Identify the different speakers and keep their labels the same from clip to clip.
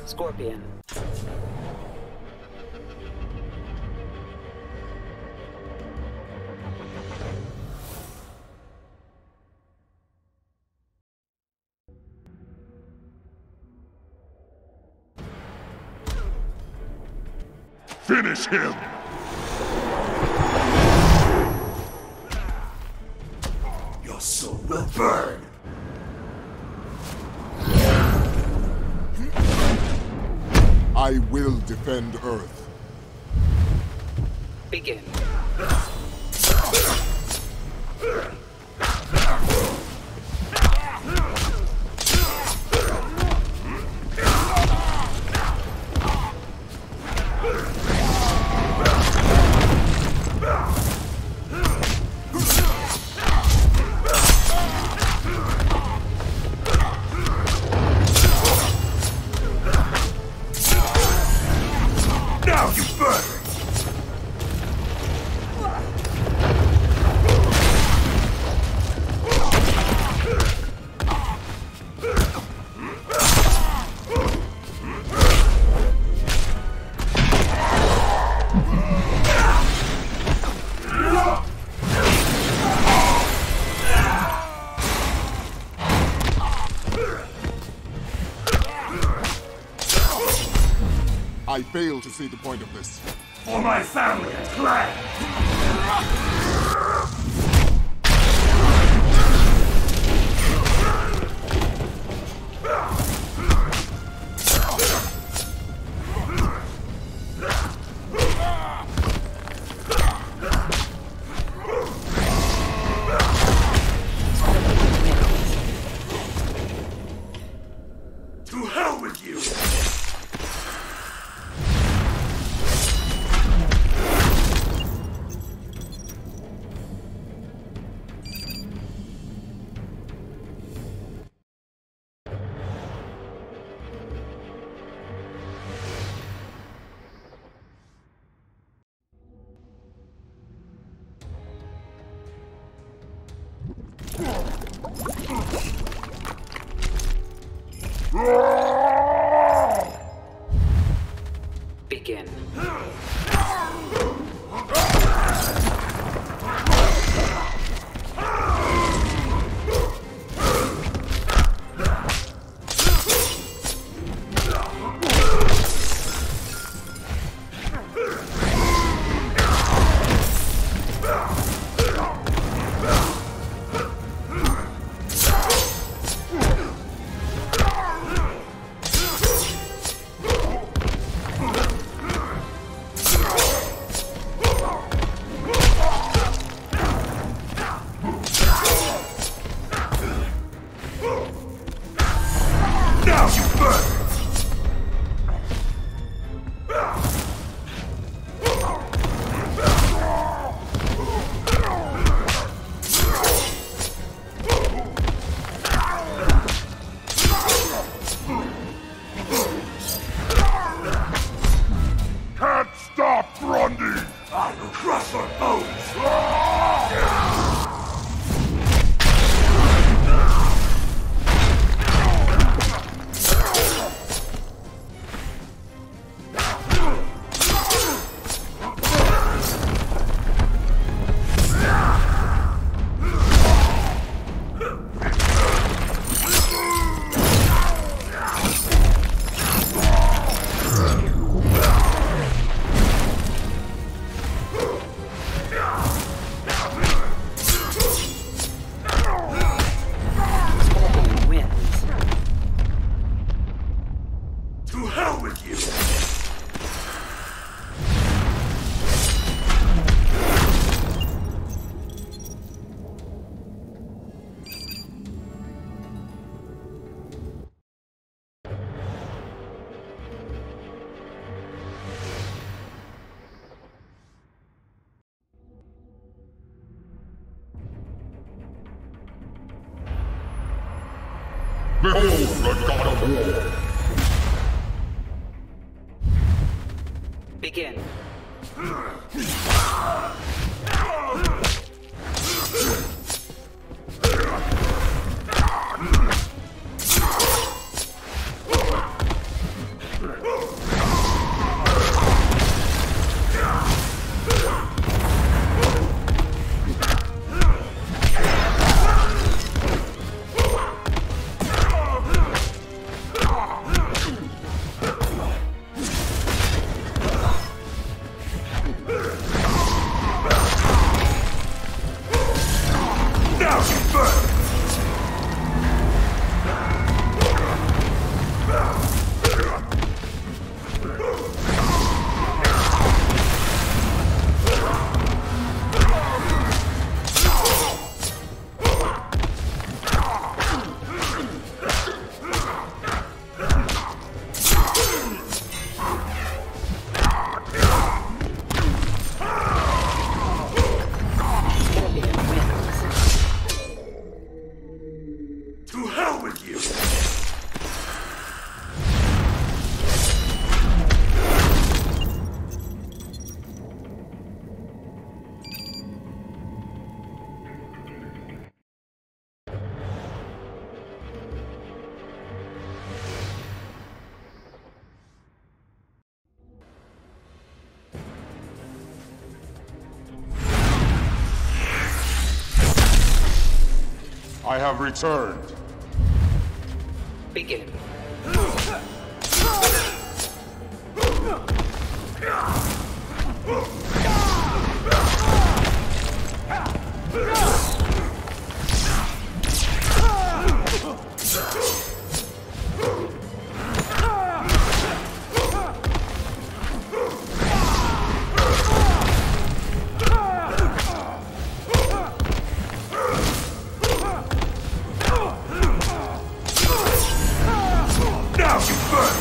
Speaker 1: Scorpion.
Speaker 2: Finish him! Your soul will burn!
Speaker 3: I will defend Earth.
Speaker 1: Begin.
Speaker 2: Now you burn!
Speaker 3: I fail to see the point of this.
Speaker 2: For my family and clan! To hell with you!
Speaker 1: Begin.
Speaker 2: Now you burn! Can't stop Grundy! I will crush your bones!
Speaker 1: Scorpion wins.
Speaker 2: To hell with you!
Speaker 3: Behold the God of War!
Speaker 1: Begin.
Speaker 2: Now you burn! To hell with you!
Speaker 3: I have returned.
Speaker 1: Begin.
Speaker 2: Now you burn!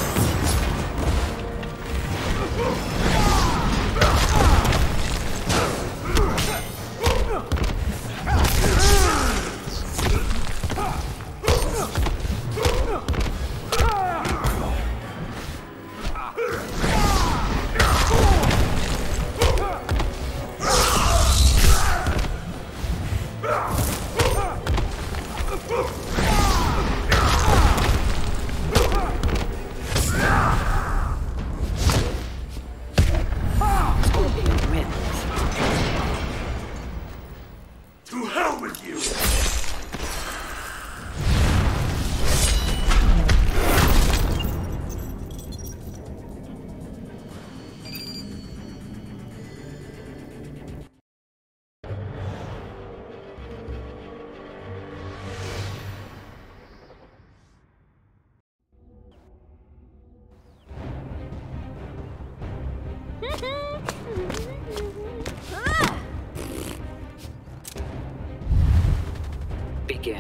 Speaker 2: To hell with you!
Speaker 1: Begin.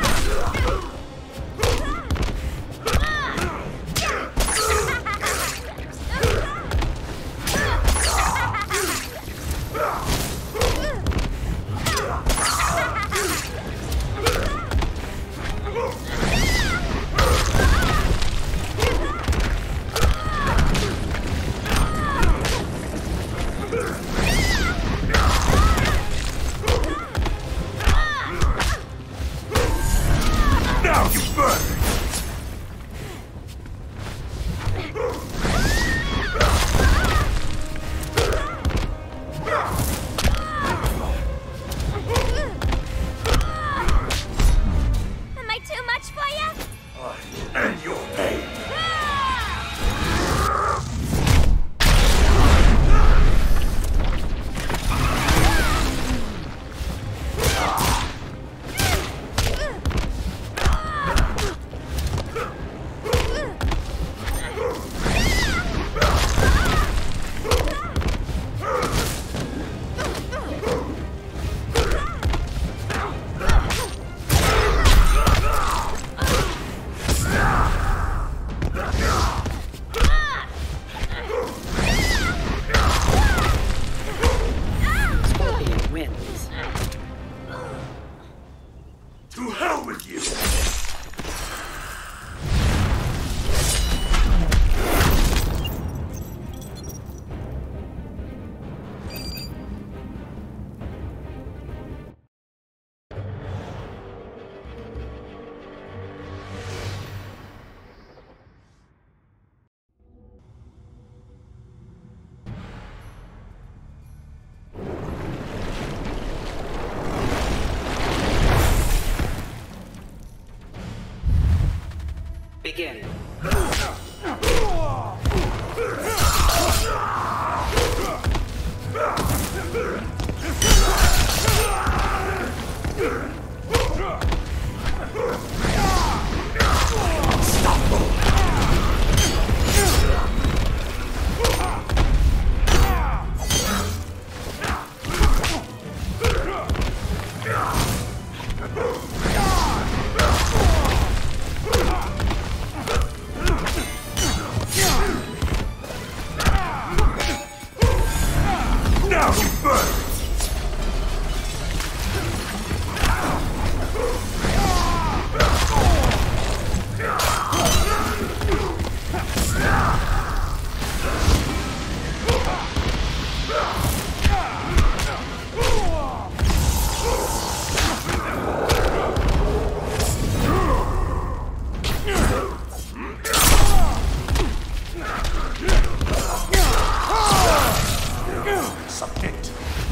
Speaker 2: Now you burn!
Speaker 4: Am I too much for you?
Speaker 2: And your pain!
Speaker 1: Scorpion wins.
Speaker 2: To hell with you! Now you burn! Submit.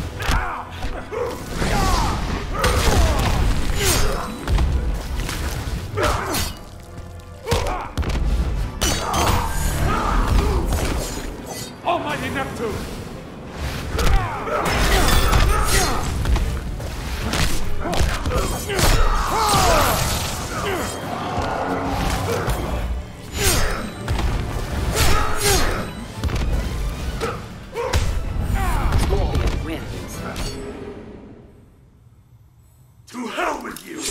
Speaker 3: Almighty Neptune!
Speaker 1: Scorpion wins.
Speaker 2: To hell with you!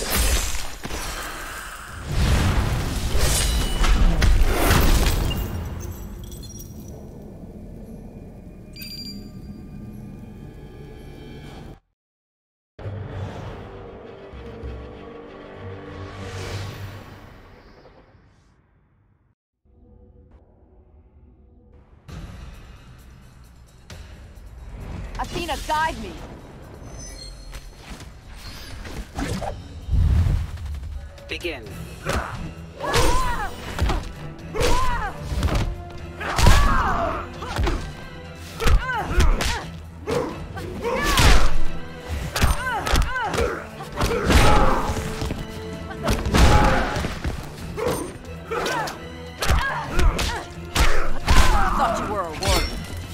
Speaker 5: Athena, guide me!
Speaker 1: Begin.
Speaker 5: Thought you were a warrior.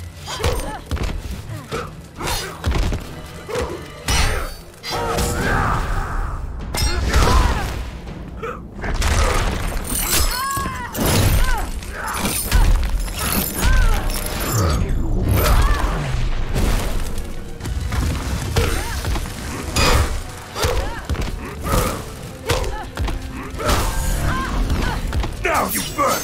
Speaker 2: Now you burn!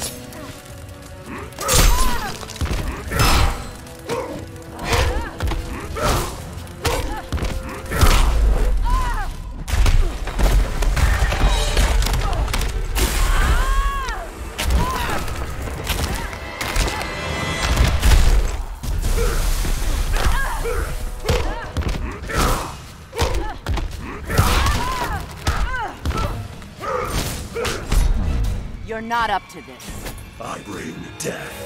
Speaker 5: You're not up to this.
Speaker 2: I bring death.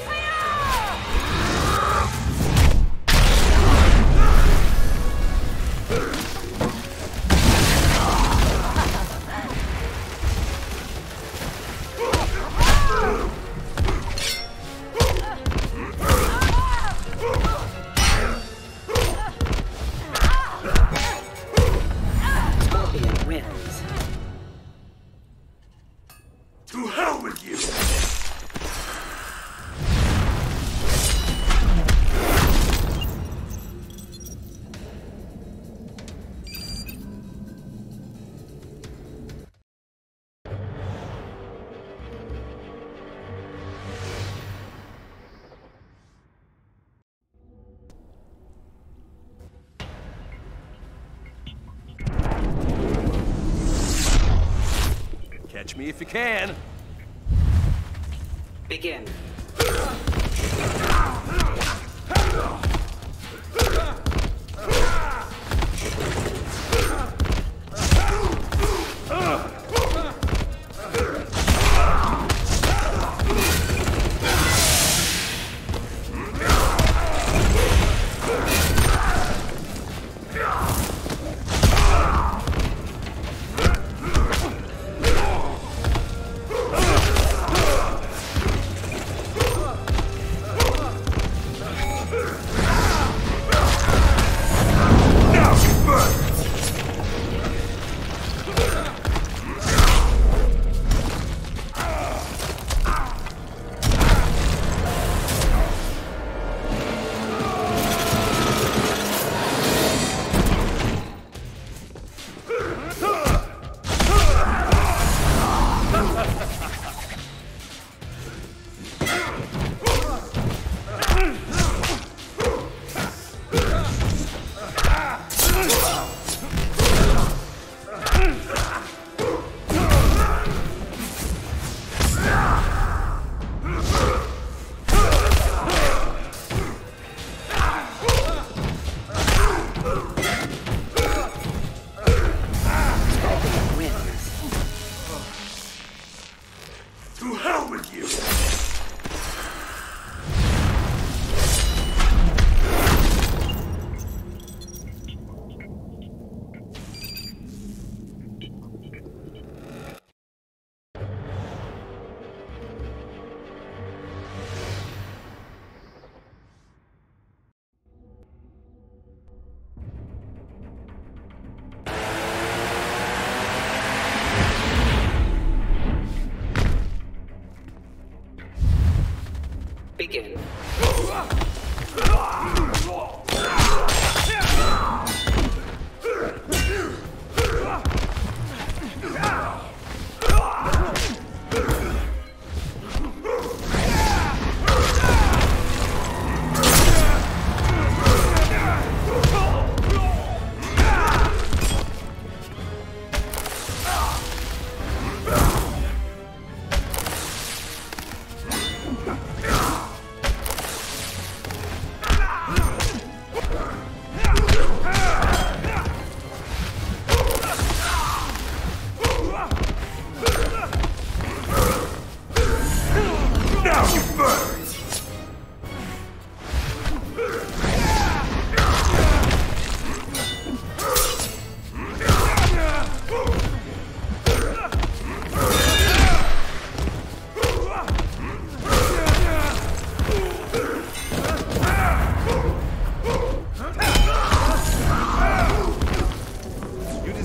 Speaker 1: Scorpion wins.
Speaker 2: To hell with you!
Speaker 6: Catch me if you can.
Speaker 1: Begin.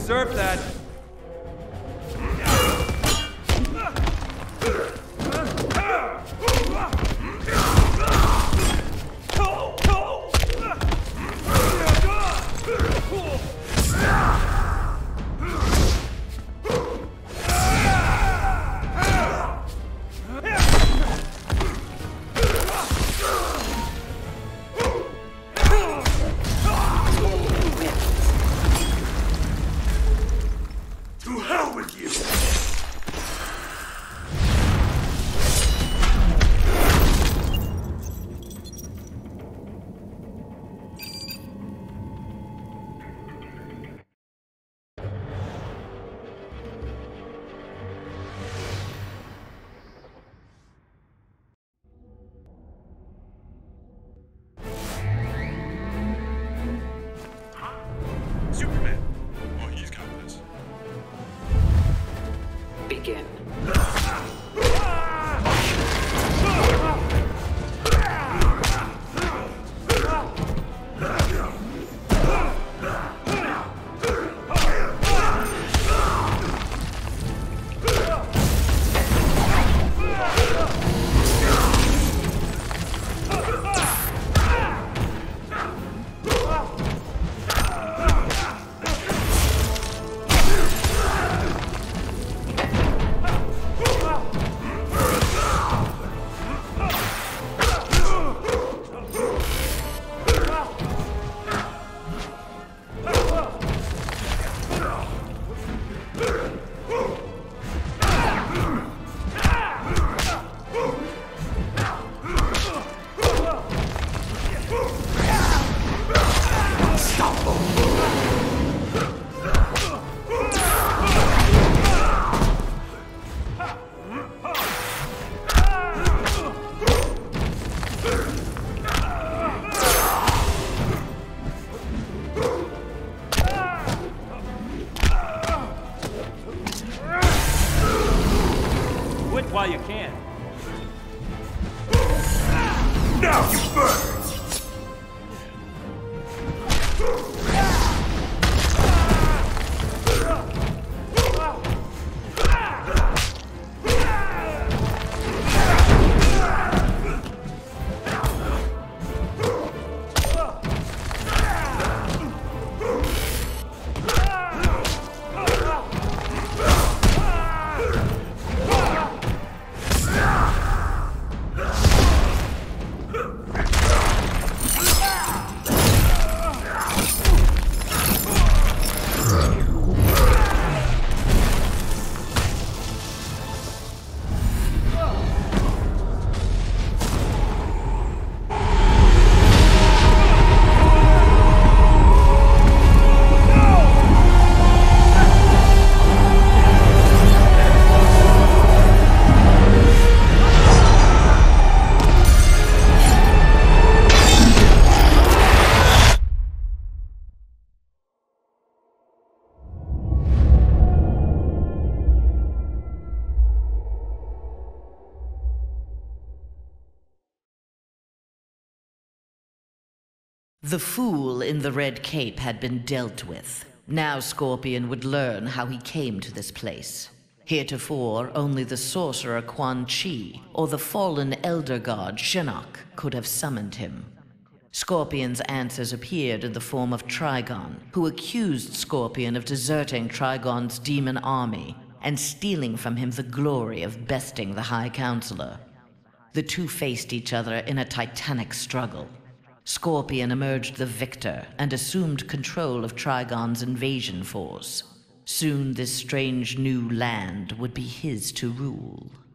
Speaker 6: deserve that.
Speaker 2: To hell with you!
Speaker 3: Superman. Oh, he's got this.
Speaker 1: Begin.
Speaker 6: Quit while you can.
Speaker 2: Now you burn!
Speaker 7: The fool in the red cape had been dealt with. Now Scorpion would learn how he came to this place. Heretofore, only the sorcerer Quan Chi or the fallen elder god Shinnok could have summoned him. Scorpion's answers appeared in the form of Trigon, who accused Scorpion of deserting Trigon's demon army and stealing from him the glory of besting the High Counselor. The two faced each other in a titanic struggle. Scorpion emerged the victor and assumed control of Trigon's invasion force. Soon this strange new land would be his to rule.